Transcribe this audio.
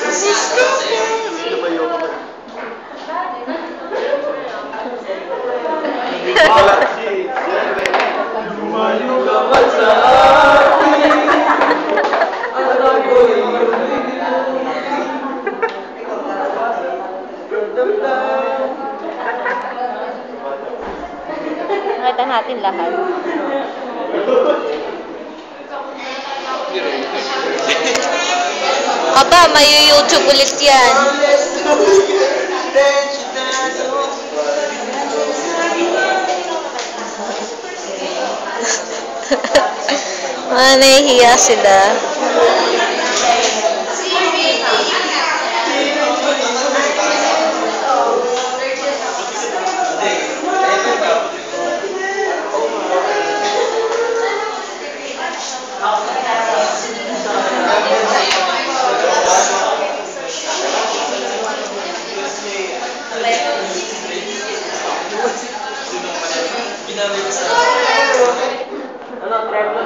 Lumayo ka ba? Lumayo ka ba sa akin? At ako'y Nakita natin lahat. Aba, may YouTube ulit yan. Nahihiya sila. Ano,